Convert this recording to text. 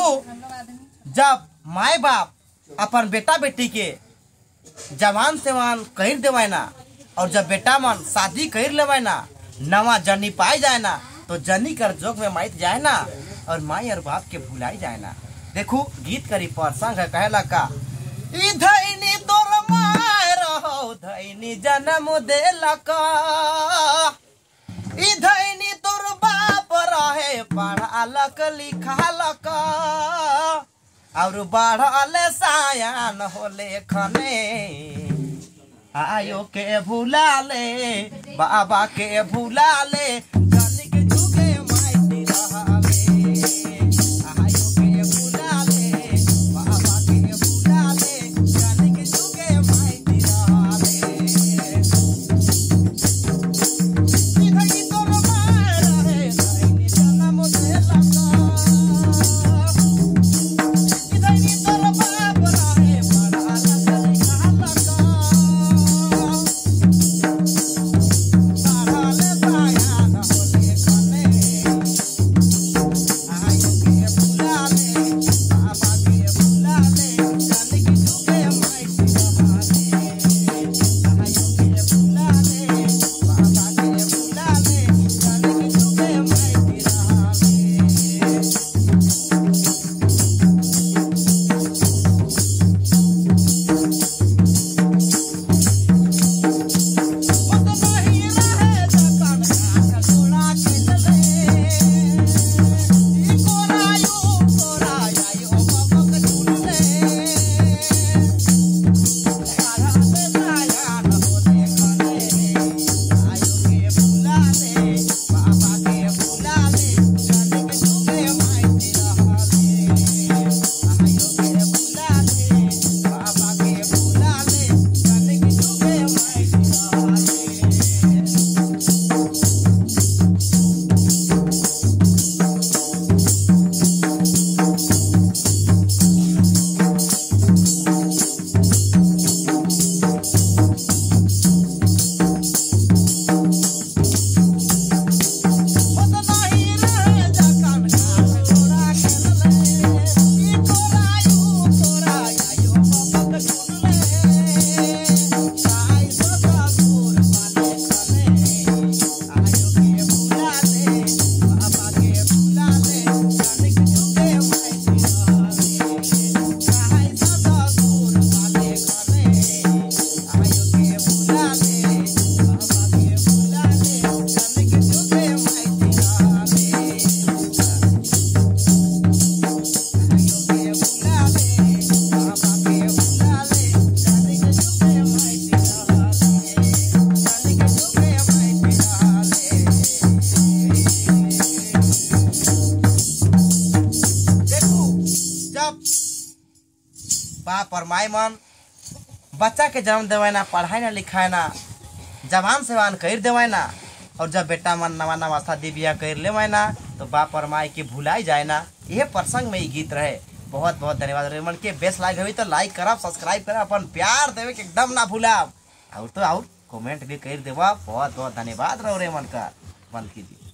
जब माए बाप अपन बेटा बेटी के जवान सेवान कर देवाय ना और जब बेटा मन शादी कर लेवाय ना नवा जनी पाए जाए ना तो जनी कर जोग में माइत जाए ना और माई और बाप के भुलाई जाए ना। देखो गीत करी प्रसंग है कहला का धैनी तोर माय रहो धैनी जन्म देलका धैनी तोर बाप रहे पढ़ालक लिखालक और बढ़ले सायान होले खने आयो के भुला ले बाबा के भुला ले जनिक जुगे माइती रहले आयो के भुला ले बाबा के भुला ले जनिक जुगे माइती रहले धैनी तोर माय रहे धैनी जन्म देलका बाप और माई मन बच्चा के जन्म देवाय ना पढ़ाई ना लिखाए ना जवान सेवान कर देवाय ना और जब बेटा मन नवा नवा शादी ब्याह कर लेवाय ना तो बाप और माई के भुलाई जाए ना। यह प्रसंग में ही गीत रहे। बहुत बहुत धन्यवाद। रेमन के बेस्ट लाइक हुई तो लाइक करब सब्सक्राइब करब अपन प्यार देवे के एकदम ना भूलब और तो और कमेंट भी कर देवा। बहुत बहुत धन्यवाद रहो रेमन का बंद कीजिए।